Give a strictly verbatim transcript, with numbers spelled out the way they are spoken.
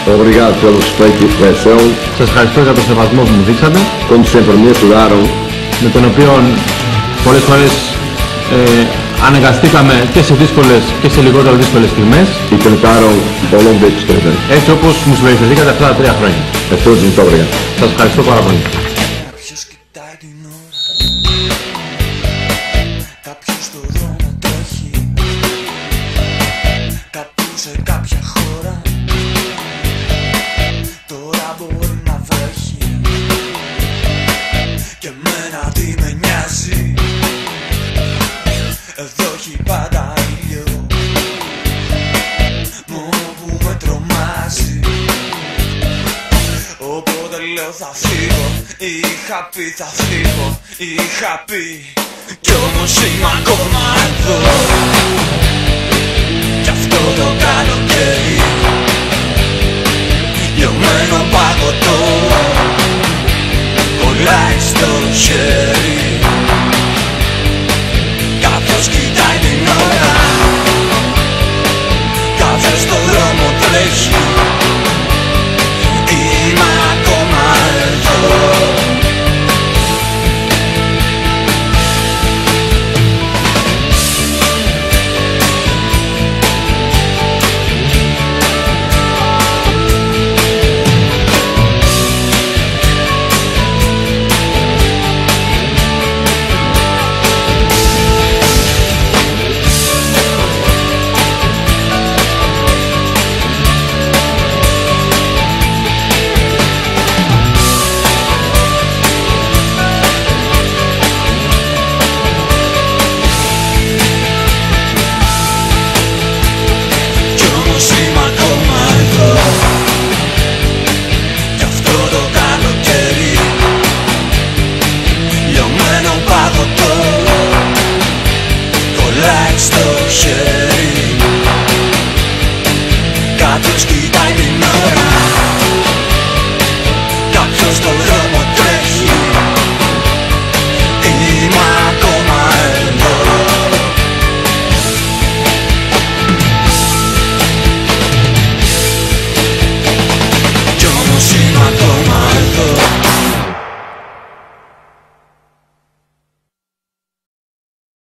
Obrigado pelo respeito e proteção. Σας ευχαριστώ για το σεβασμό που μου δείξατε, como sempre me ajudaram, με τον οποίο πολλές φορές ε, αναγκαστήκαμε και σε δύσκολες και σε λιγότερο δύσκολες στιγμές, e tentaram ao longo destes três anos. έτσι όπως μου συμπεριφερθήκατε αυτά τα τρία χρόνια. A todos, muito obrigado. Σας ευχαριστώ πάρα πολύ. Κάποιος κοιτάει την ώρα, κάποιος στο δρόμο τρέχει, κάπου σε κάποια χώρα, τώρα μπορεί να βρέχει, και εμένα τι με νοιάζει, εδώ έχει πάντα ήλιο, μόνο που με τρομάζει. Οπότε λέω θα φύγω, είχα πει θα φύγω, είχα πει, κι όμως είμαι ακόμα εδώ.